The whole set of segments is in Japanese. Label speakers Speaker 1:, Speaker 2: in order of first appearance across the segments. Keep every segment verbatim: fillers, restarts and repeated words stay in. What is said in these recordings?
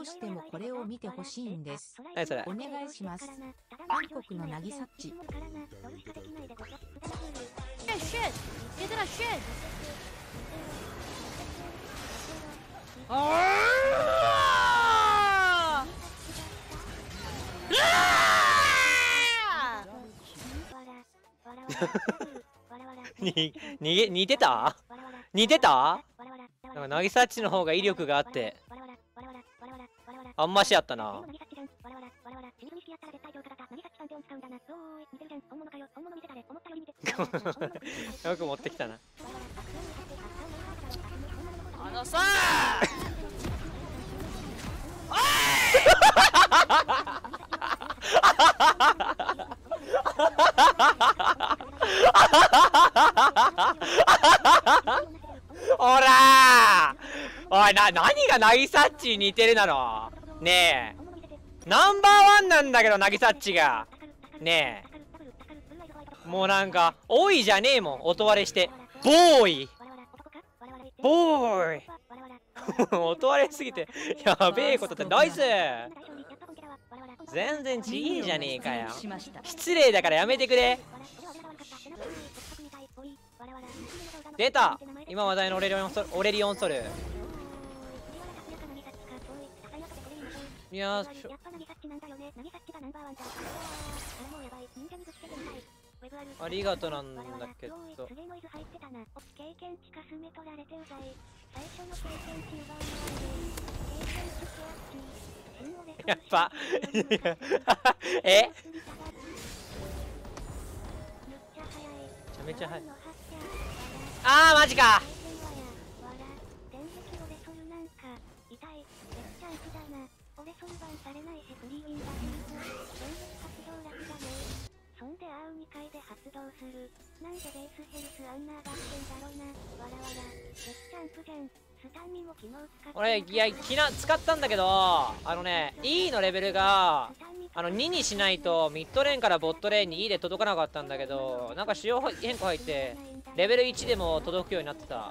Speaker 1: してもこれを見てほしいんです。
Speaker 2: 何それ。
Speaker 1: お願いします。韓国のなぎさっち。
Speaker 2: に、逃げ、似てた似てたなんか、なぎさっちの方が威力があって、あんましやったな。よく持ってきたな。
Speaker 3: あのさおい
Speaker 2: ほらーおい、な、何がなぎさっちに似てるなのねえ。ナンバーワンなんだけど、なぎさっちが。ねえ。もうなんか、多いじゃねえもん、音割れして。ボーイボーイ音割れすぎて、やべえことって、ナイス全然ちげえじゃねえかよ。失礼だからやめてくれ。出た今話題のオレリオンソル、オレリオンソル。いやーしょありがとなんだけどやっぱえめちゃめちゃ速い。あーマジか俺、いや、きな、使ったんだけど、あのね、E のレベルが、あの、ににしないと、ミッドレーンからボットレーンに E で届かなかったんだけど、なんか仕様変更入って、レベルいちでも届くようになってた。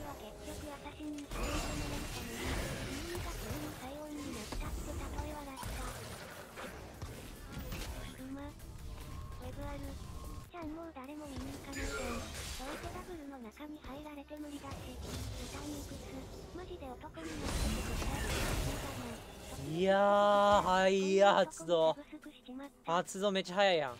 Speaker 2: いやー、はいや、発動。発動めっちゃ早いやん。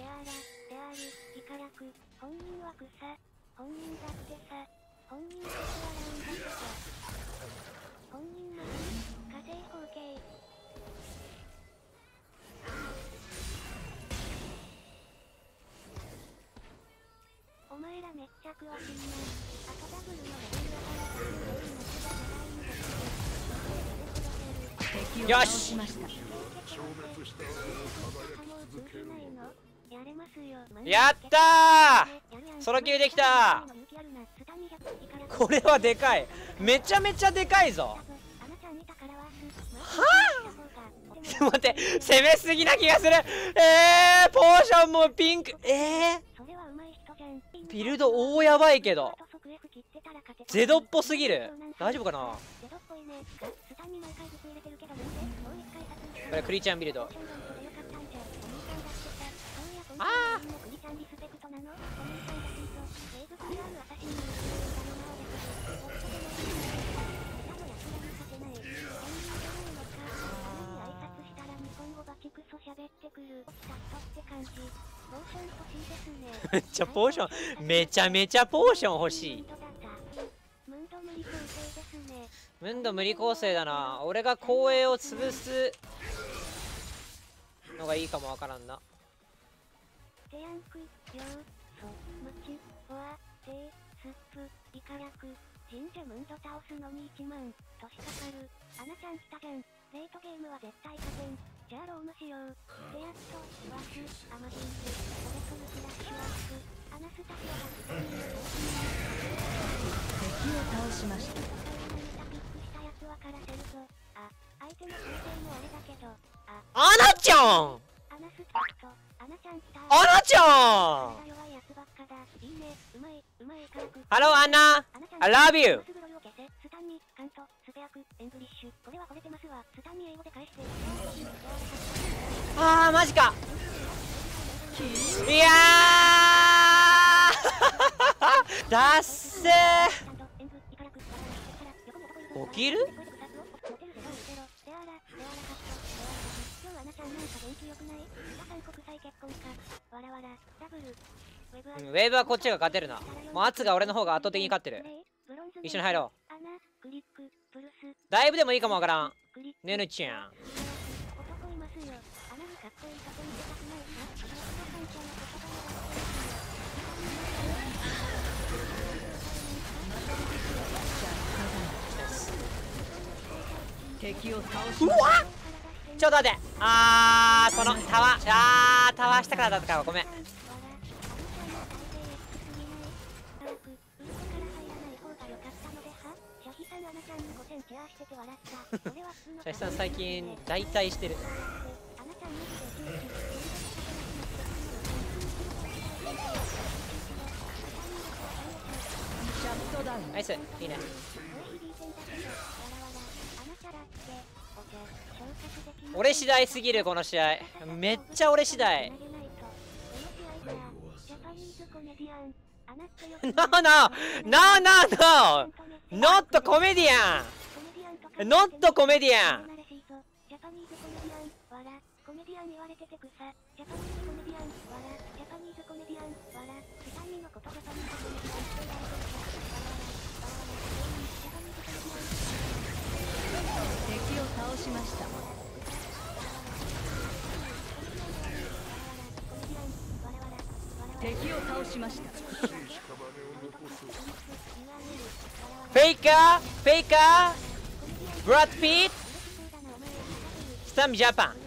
Speaker 4: お前らめっちゃ詳しいな。あとダブルのレベルが
Speaker 2: よしやったーソロキルできたーこれはでかいめちゃめちゃでかいぞはぁちょっと待って攻めすぎな気がするえーポーションもピンクえービルド大やばいけどゼドっぽすぎる大丈夫かなこれクリーチャンビルドあーめっちゃポーションめちゃめちゃポーション欲しいムンド無理構成だな俺が後衛を潰すのがいいかもわからんな
Speaker 4: 神社ムンド倒すのにいちまんとしかかるアナちゃん来たじゃんレートゲームは絶対勝てんじゃあロームしようでやっとワースアマジンズオレソルフラッシュワースアナスタシアが
Speaker 1: 敵を倒しました。
Speaker 4: ピックしたやつ分からせるぞあ相手の推定もあれだけどあ
Speaker 2: アナちゃん
Speaker 4: アナスタとアナちゃん来た
Speaker 2: アナちゃん
Speaker 4: 弱いやつばっかだいいねうまいうまいからく
Speaker 2: ハローアンナ I love you
Speaker 4: スタンにカントスペアクエンブリッシュこれは惚れてますわ
Speaker 2: あーマジか。いやーだっせー。起きる？うん、ウェーブはこっちが勝てるな。もう圧が俺の方が圧倒的に勝ってる。一緒に入ろう。だいぶでもいいかもわからん。ヌヌちゃん。
Speaker 5: 敵を倒し
Speaker 2: うわっちょっと待って。あーそのタワー、あータワー下からだったか。ごめん。シャヒさん最近大体してる。ナイス、いいね。俺次第すぎるこの試合。めっちゃ俺次第。No no no no no not コメディアン not コメディアン。
Speaker 5: 敵を倒しました。敵を倒しました。
Speaker 2: フェイカーフェイカーブラッド・ピットスタンジャパン。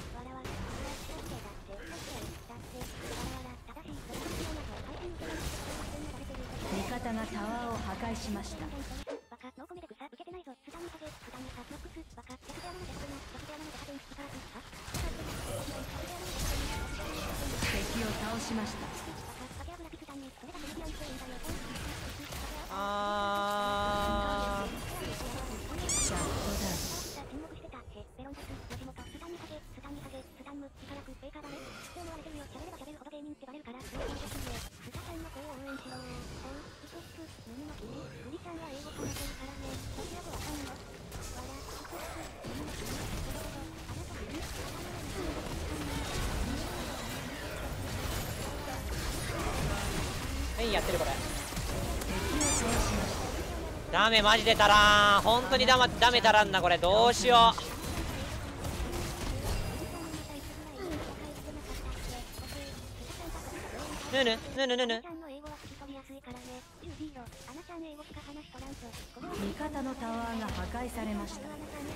Speaker 5: 味方がタワーを破壊しました。敵を倒しました。
Speaker 2: あー
Speaker 5: シャットダウン。
Speaker 2: メインやってるこれ。ダメマジで足らん。本当にダメダメ足らんなこれ。どうしよう。ぬぬぬぬぬぬ。
Speaker 5: 味方のタワーが破壊されました。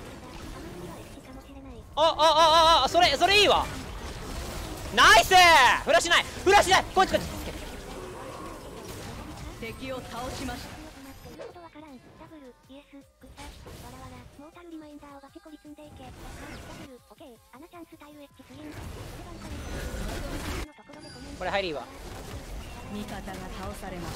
Speaker 2: あああああ、それそれいいわ。ナイス。フラッシュないフラッシュない。こっちこっち。
Speaker 5: 敵を倒しました。
Speaker 2: これ入りいいわ。
Speaker 5: 味方が倒されました。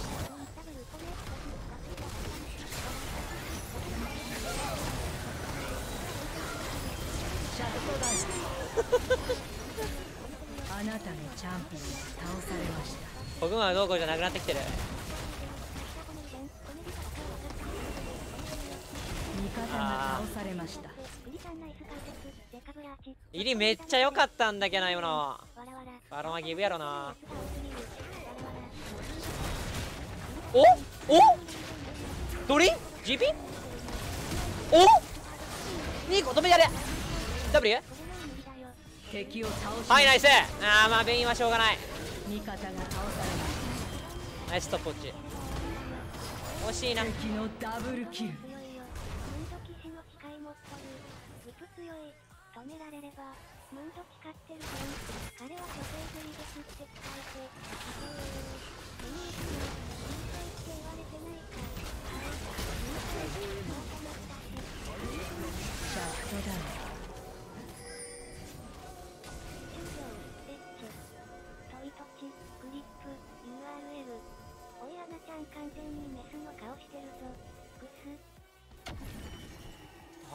Speaker 5: シャットダウン。あなたのチャンピオンが倒されました。
Speaker 2: コグマはどうこうじゃなくなってきてる。
Speaker 5: 味方が倒されました。
Speaker 2: 入りめっちゃ良かったんだけどな今の。バロンはギブやろな。おおドリ ジーピー おにこ止めてやれ W。
Speaker 5: 敵を倒し、
Speaker 2: はいナイス。あーまあベインはしょうがない。
Speaker 5: 味方が倒されまし
Speaker 2: ナイストップウォッチ。惜しいな。
Speaker 5: た。敵のダブルキル。
Speaker 4: 止められればムンド使ってる分彼は処刑済みですって伝えてミニークの人生って言われてないか。
Speaker 5: シャットダウン。
Speaker 4: トイトチグリップ ユーアールエル。おいアナちゃん完全にメスの顔してるぞ。グス。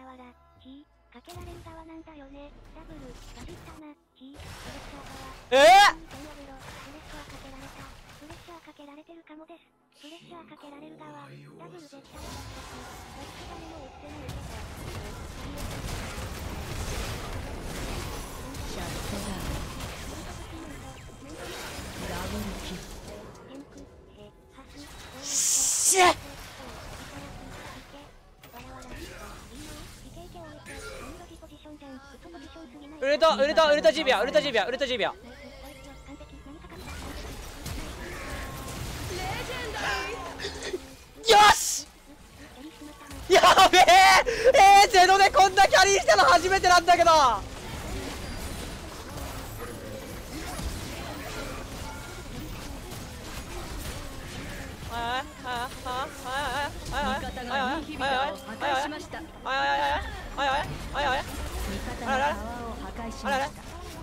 Speaker 4: かけられる側なんだよね。ダブル、バジったな、ヒー、
Speaker 2: え
Speaker 4: プレッシャー側。
Speaker 2: ー、
Speaker 4: プレッシャーかけられた。プレッシャーかけられてるかもです。プレッシャーかけられる側。ダブル絶対だったし、どっち誰も言ってないけど。
Speaker 5: シャットダウン。ダブルキル。
Speaker 2: しゃっウルトウルトウルトじゅうびょうウルトじゅうびょうウルトじゅうびょうよしやべええー、ゼロでこんなキャリーしたの初めてなんだけどああああああ
Speaker 5: 味方がインヒビターを破壊しました。味方がタワーを破壊しました。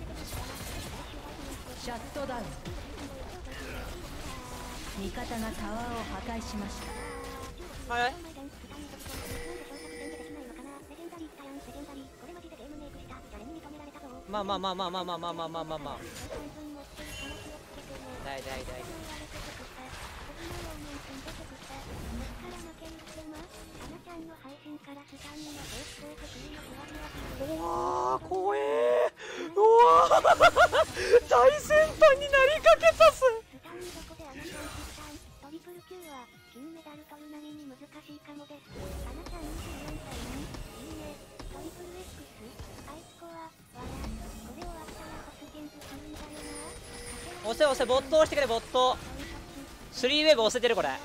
Speaker 5: シャットダウン。味方がタワーを破壊しました。
Speaker 2: はいまあまあまあまあまあまあまあまあまあまあまあ大大大うわー怖えーうわー大先輩になりかけたす
Speaker 4: トリプルきゅうは金メダル取るなりに難しいかもです。アナちゃんにじゅうよんさいにいいねトリプル X アイスコアわらこれ終わったらホスゲンズするんだよな。
Speaker 2: 押せ押せボット押してくれボットスリーウェーブ押せてるこれ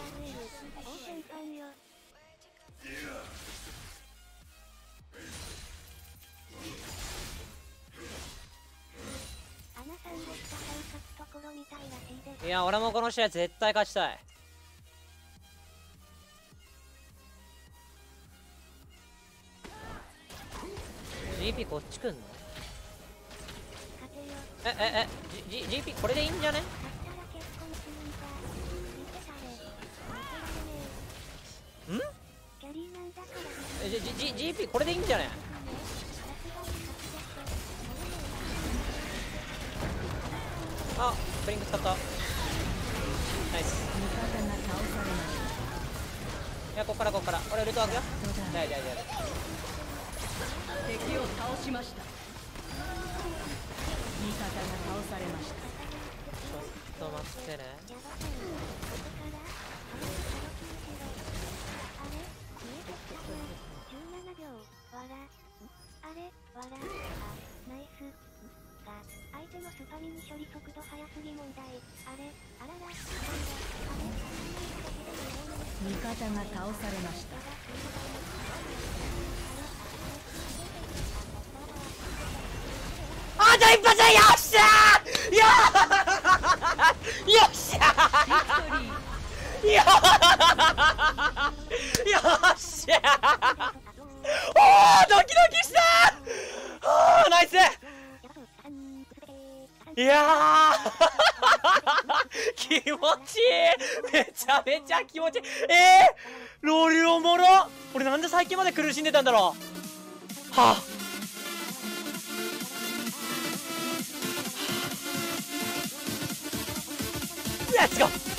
Speaker 2: いや俺もこの試合絶対勝ちたいジーピー こっち来んのえええ G- G- ジーピー これでいいんじゃねんえ G- G- ジーピー これでいいんじゃねあブリンク使ったナイス
Speaker 5: 味方が倒されました。
Speaker 2: いやこっからこっから俺ウルトワークよ大大大
Speaker 5: 敵を倒しました。味方が倒されました。
Speaker 2: ちょっと待ってね
Speaker 4: じゅうななびょうわらあれわらあナイスが相手のスパミに処理速度速すぎ問題あれあららあれ
Speaker 5: 味方が倒されました。
Speaker 2: あと一発よっしゃーよーよっしゃーよーよっしゃーおードキドキしたーおーナイスいやー気持ちいいめちゃめちゃ気持ちいいえー、ロールおもろ俺なんで最近まで苦しんでたんだろうはあレッツゴー